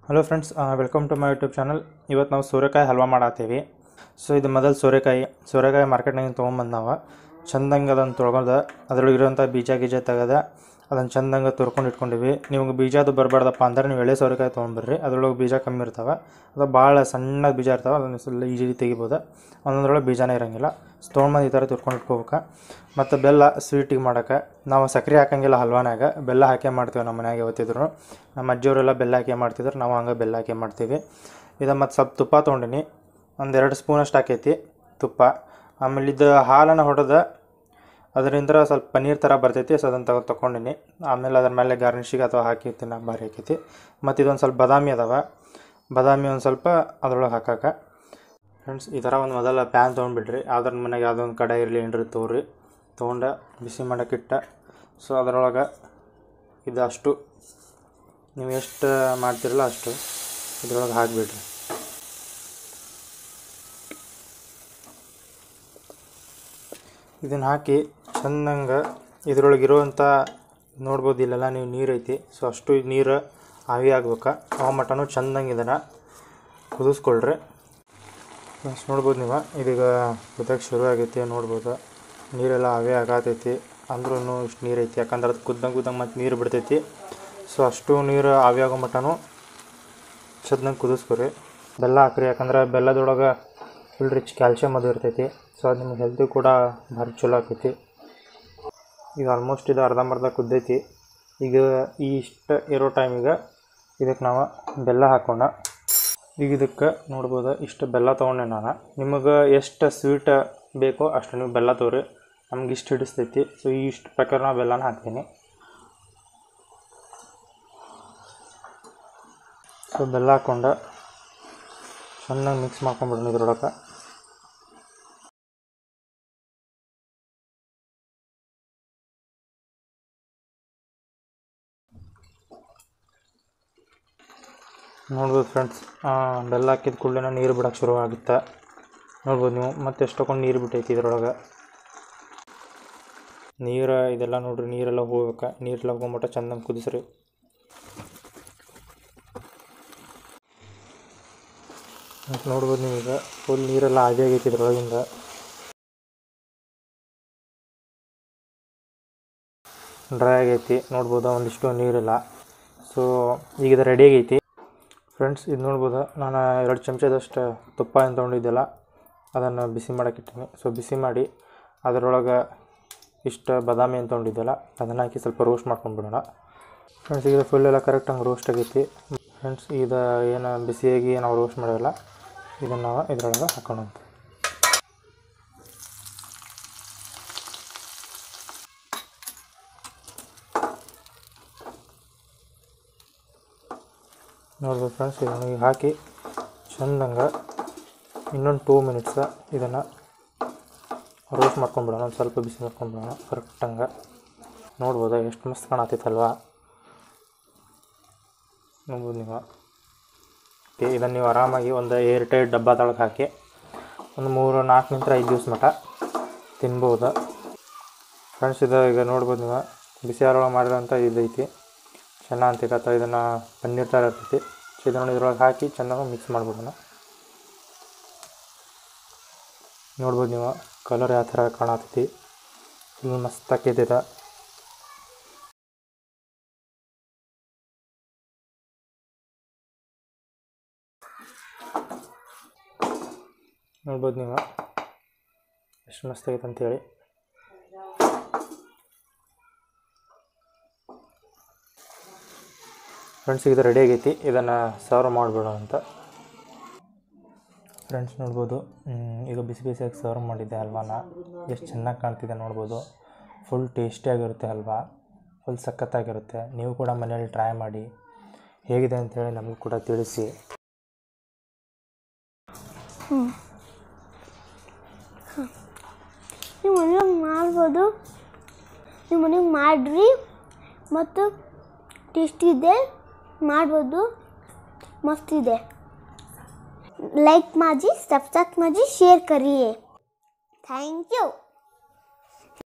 Hello friends, welcome to my YouTube channel. ಇವತ್ತು ನಾವು ಸೋರೆಕಾಯಿ ಹಲ್ವಾ ಮಾಡತ್ತೀವಿ. ಸೊ ಇದು ಮೊದಲು ಸೋರೆಕಾಯಿ ಮಾರ್ಕೆಟ್ನಾಗ ತೊಗೊಂಬಂದು ನಾವು ಚಂದಂಗೆ ಅದನ್ನು ತೊಳ್ಕೊಂಡು ಅದರೊಳಗಿರೋಂಥ ಬೀಜ ತೆಗೆದು ಅದನ್ನು ಚಂದಂಗೆ ತುರ್ಕೊಂಡು ಇಟ್ಕೊಂಡಿವಿ. ನಿಮ್ಗೆ ಬೀಜ ಅದು ಬರಬಾರ್ದಪ್ಪ ಅಂದ್ರೆ ನೀವು ಎಳೆ ಸೋರೆಕಾಯಿ ತೊಗೊಂಡ್ಬರ್ರಿ. ಅದರೊಳಗೆ ಬೀಜ ಕಮ್ಮಿ ಇರ್ತಾವೆ, ಅದು ಭಾಳ ಸಣ್ಣ ಬೀಜ ಇರ್ತಾವೆ, ಅದನ್ನು ಸ್ವಲ್ಪ ಈಜಿಲಿ ತೆಗಿಬೋದು. ಒಂದೊಂದ್ರೊಳಗೆ ಬೀಜನೇ ಇರೋಂಗಿಲ್ಲ. ತೊಗೊಂಬಂದು ಈ ಥರ ತುರ್ಕೊಂಡು ಇಟ್ಕೋಬೇಕು. ಮತ್ತು ಬೆಲ್ಲ ಸ್ವೀಟಿಗೆ ಮಾಡೋಕೆ ನಾವು ಸಕ್ಕರೆ ಹಾಕೋಂಗಿಲ್ಲ ಹಲ್ವಾನಾಗ, ಬೆಲ್ಲ ಹಾಕೇ ಮಾಡ್ತೀವಿ. ನಮ್ಮ ಮನ್ಯಾಗ ಯಾವತ್ತಿದ್ರು ನಮ್ಮ ಅಜ್ಜಿಯವರೆಲ್ಲ ಬೆಲ್ಲ ಹಾಕಿ ಮಾಡ್ತಿದ್ರು, ನಾವು ಹಂಗೆ ಬೆಲ್ಲ ಹಾಕಿ ಮಾಡ್ತೀವಿ. ಇದು ಮತ್ತು ಸ್ವಲ್ಪ ತುಪ್ಪ ತೊಗೊಂಡಿನಿ, ಒಂದು 2 ಸ್ಪೂನಷ್ಟು ಹಾಕೈತಿ ತುಪ್ಪ. ಆಮೇಲೆ ಇದು ಹಾಲನ್ನು ಹೊಡೆದು ಅದರಿಂದ ಸ್ವಲ್ಪ ಪನ್ನೀರ್ ಥರ ಬರ್ತೈತಿ. ಸೊ ಅದನ್ನು ತೊಗೊಂಡಿನಿ. ಆಮೇಲೆ ಅದ್ರ ಮೇಲೆ ಗಾರ್ನಿಷಿಗೆ ಅಥವಾ ಹಾಕಿ ತಿನ್ನೋಕೆ ಭಾರಿ ಆಕೈತಿ. ಮತ್ತು ಇದೊಂದು ಸ್ವಲ್ಪ ಬಾದಾಮಿ ಬಾದಾಮಿ ಒಂದು ಸ್ವಲ್ಪ ಅದ್ರೊಳಗೆ ಹಾಕೋಕೆ. ಫ್ರೆಂಡ್ಸ್, ಈ ಥರ ಒಂದು ಮೊದಲ ಪ್ಯಾನ್ ತೊಗೊಂಡ್ಬಿಡ್ರಿ. ಯಾವ್ದ್ರ ಮನೆಗೆ ಯಾವುದೋ ಒಂದು ಕಡೆ ಇರಲಿ ಏನ್ರಿ ತೊಗೊಂಡು ಬಿಸಿ ಮಾಡೋಕ್ಕಿಟ್ಟ. ಸೊ ಅದರೊಳಗೆ ಇದಷ್ಟು ನೀವು ಎಷ್ಟು ಮಾಡ್ತಿರಲ್ಲ ಅಷ್ಟು ಇದ್ರೊಳಗೆ ಹಾಕಿಬಿಡ್ರಿ. ಇದನ್ನು ಹಾಕಿ ಚೆಂದಂಗೆ ಇದ್ರೊಳಗಿರುವಂಥ ನೋಡ್ಬೋದು, ಇಲ್ಲೆಲ್ಲ ನೀವು ನೀರು ಐತಿ. ಸೊ ಅಷ್ಟು ನೀರು ಆವಿ ಆಗ್ಬೇಕು. ಆ ಮಟನು ಚೆಂದಂಗೆ ಇದನ್ನು ಕುದಿಸ್ಕೊಳ್ರಿ. ಫ್ರೆಂಡ್ಸ್, ನೋಡ್ಬೋದು ನೀವು ಇದೀಗ ಕುದಕ್ಕೆ ಶುರು ಆಗೈತಿ. ನೋಡ್ಬೋದು ನೀರೆಲ್ಲ ಆವಿ ಆಗತೈತಿ. ಅಂದ್ರೂ ಇಷ್ಟು ನೀರು ಐತಿ, ಯಾಕಂದ್ರೆ ಅದು ಕುದ್ದಂಗೆ ಮತ್ತು ನೀರು ಬಿಡ್ತೈತಿ. ಸೊ ಅಷ್ಟು ನೀರು ಆವಿ ಆಗೋ ಮಟನು ಚೆಂದಂಗೆ ಕುದಿಸ್ಕೊರಿ. ಬೆಲ್ಲ ಹಾಕ್ರಿ, ಯಾಕಂದ್ರೆ ಬೆಲ್ಲದೊಳಗೆ ಫುಲ್ ರಿಚ್ ಕ್ಯಾಲ್ಶಿಯಮ್ ಅದು ಇರ್ತೈತಿ. ಸೊ ಅದು ನಿಮ್ಗೆ ಹೆಲ್ತಿಗೆ ಕೂಡ ಭಾರಿ ಚಲೋ ಆಕೈತಿ. ಈಗ ಆಲ್ಮೋಸ್ಟ್ ಇದು ಅರ್ಧಂಬರ್ಧ ಕುದ್ದೈತಿ. ಈಗ ಇಷ್ಟು ಇರೋ ಟೈಮಿಗೆ ಇದಕ್ಕೆ ನಾವು ಬೆಲ್ಲ ಹಾಕೋಣ. ಈಗ ಇದಕ್ಕೆ ನೋಡ್ಬೋದು ಇಷ್ಟು ಬೆಲ್ಲ ತೊಗೊಂಡೆ ನಾನು. ನಿಮಗೆ ಎಷ್ಟು ಸ್ವೀಟ್ ಬೇಕೋ ಅಷ್ಟು ನೀವು ಬೆಲ್ಲ ತೊಗೊರಿ. ನಮ್ಗೆ ಇಷ್ಟು ಹಿಡಿಸ್ತೈತಿ. ಸೊ ಇಷ್ಟು ಪ್ರಕಾರ ನಾನು ಬೆಲ್ಲನ ಹಾಕ್ತೀನಿ. ಸೊ ಬೆಲ್ಲ ಹಾಕ್ಕೊಂಡು ಚೆನ್ನಾಗಿ ಮಿಕ್ಸ್ ಮಾಡ್ಕೊಂಡ್ಬಿಡೋಣ ಇದ್ರೊಳಗೆ. ನೋಡ್ಬೋದು ಫ್ರೆಂಡ್ಸ್, ಬೆಲ್ಲ ಹಾಕಿದ ಕೂಡಲೇ ನೀರು ಬಿಡೋಕೆ ಶುರು ಆಗುತ್ತೆ. ನೋಡ್ಬೋದು ನೀವು ಮತ್ತೆ ಎಷ್ಟೊಂದು ನೀರು ಬಿಟ್ಟೈತಿ ಇದ್ರೊಳಗೆ. ನೀರು ಇದೆಲ್ಲ ನೋಡ್ರಿ, ನೀರೆಲ್ಲ ಹೋಗ್ಬೇಕು. ನೀರೆಲ್ಲ ಹೋಗ್ಬಿಟ್ಟು ಚೆಂದಂಗೆ ಕುದಿಸ್ರಿ. ನೋಡ್ಬೋದು ನೀವು ಈಗ ಫುಲ್ ನೀರೆಲ್ಲ ಆಗಿ ಆಗೈತಿ ಇದ್ರೊಳಗಿಂದ. ಡ್ರೈ ಆಗೈತಿ ನೋಡ್ಬೋದು, ಒಂದಿಷ್ಟು ನೀರಿಲ್ಲ. ಸೊ ಈಗ ಇದು ರೆಡಿ ಆಗೈತಿ. ಫ್ರೆಂಡ್ಸ್, ಇದು ನೋಡ್ಬೋದು, ನಾನು 2 ಚಮಚದಷ್ಟು ತುಪ್ಪ ಏನು ತೊಗೊಂಡಿದ್ದೆಲ್ಲ ಅದನ್ನು ಬಿಸಿ ಮಾಡೋಕೆ ಇಟ್ಟಿನಿ. ಸೊ ಬಿಸಿ ಮಾಡಿ ಅದರೊಳಗೆ ಇಷ್ಟು ಬಾದಾಮಿ ಏನು ತೊಗೊಂಡಿದ್ದೆಲ್ಲ ಅದನ್ನು ಹಾಕಿ ಸ್ವಲ್ಪ ರೋಸ್ಟ್ ಮಾಡ್ಕೊಂಡ್ಬಿಡೋಣ. ಫ್ರೆಂಡ್ಸ್, ಈಗ ಫುಲ್ ಎಲ್ಲ ಕರೆಕ್ಟಂಗೆ ರೋಸ್ಟ್ ಆಗೈತಿ. ಫ್ರೆಂಡ್ಸ್, ಇದು ಏನು ಬಿಸಿಯಾಗಿ ನಾವು ರೋಸ್ಟ್ ಮಾಡೋಲ್ಲ, ಇದನ್ನು ನಾವು ಇದರೊಳಗೆ ಹಾಕೋಣಂತ. ನೋಡ್ಬೋದು ಫ್ರೆಂಡ್ಸ್, ಇದನ್ನು ಈಗ ಹಾಕಿ ಚೆಂದಂಗೆ ಇನ್ನೊಂದು 2 ಮಿನಿಟ್ಸ ಇದನ್ನು ರೋಸ್ಟ್ ಮಾಡ್ಕೊಂಡ್ಬಿಡೋಣ. ಒಂದು ಸ್ವಲ್ಪ ಬಿಸಿ ಮಾಡ್ಕೊಂಡ್ಬಿಡೋಣ ಕರೆಕ್ಟಂಗೆ. ನೋಡ್ಬೋದು ಎಷ್ಟು ಮಸ್ತ್ ಕಾಣತ್ತೈತಲ್ವಾ. ನೋಡ್ಬೋದು ನೀವು. ಇದನ್ನು ನೀವು ಆರಾಮಾಗಿ ಒಂದು ಏರ್ ಟೈಟ್ ಡಬ್ಬದೊಳಗೆ ಹಾಕಿ ಒಂದು 3-4 ನಿಂತ 5 ದಿವಸ ಮಟ್ಟ ತಿನ್ಬೋದು. ಫ್ರೆಂಡ್ಸ್, ಇದು ಈಗ ನೋಡ್ಬೋದು ನೀವು ಬಿಸಿ ಆರೊಳಗೆ ಮಾಡಿರೋಂಥ ಇದೈತಿ, ಚೆನ್ನಾಗಿ ಅಂತೈತೆ. ಅಥವಾ ಇದನ್ನು ಪನ್ನೀರ್ ಥರ ಇರ್ತೈತಿ. ಸೊ ಇದನ್ನು ಇದ್ರೊಳಗೆ ಹಾಕಿ ಚೆನ್ನಾಗಿ ಮಿಕ್ಸ್ ಮಾಡಿಬಿಡೋಣ. ನೋಡ್ಬೋದು ನೀವು ಕಲರ್ ಯಾವ ಥರ ಕಾಣತೈತಿ, ಫುಲ್ ಮಸ್ತ್ ಆಕೈತಿ. ನೋಡ್ಬೋದು ನೀವು ಎಷ್ಟು ಮಸ್ತ್ ಆಗೈತೆ ಅಂತೇಳಿ. ಫ್ರೆಂಡ್ಸ್, ಇದು ರೆಡಿ ಆಗೈತಿ. ಇದನ್ನು ಸರ್ವ್ ಮಾಡಿಬಿಡೋಣ ಅಂತ. ಫ್ರೆಂಡ್ಸ್, ನೋಡ್ಬೋದು ಈಗ ಬಿಸಿ ಬಿಸಿಯಾಗಿ ಸರ್ವ್ ಮಾಡಿದ್ದೆ ಹಲ್ವಾನ. ಎಷ್ಟು ಚೆನ್ನಾಗಿ ಕಾಣ್ತಿದೆ ನೋಡ್ಬೋದು. ಫುಲ್ ಟೇಸ್ಟಿಯಾಗಿರುತ್ತೆ ಹಲ್ವಾ, ಫುಲ್ ಸಖತ್ತಾಗಿರುತ್ತೆ. ನೀವು ಕೂಡ ಮನೆಯಲ್ಲಿ ಟ್ರೈ ಮಾಡಿ ಹೇಗಿದೆ ಅಂಥೇಳಿ ನಮಗೂ ಕೂಡ ತಿಳಿಸಿ. ನೀವು ಮನೆಯಾಗ ಮಾಡ್ಬೋದು, ನೀವು ಮನೆಗೆ ಮಾಡಿರಿ ಮತ್ತು ಟೇಸ್ಟಿ ಇದೆ, ಮಾಡ್ಬೋದು, मस्त ಇದೆ. लाइक माझी सब्सक्राइब माझी शेअर करिए. Thank you.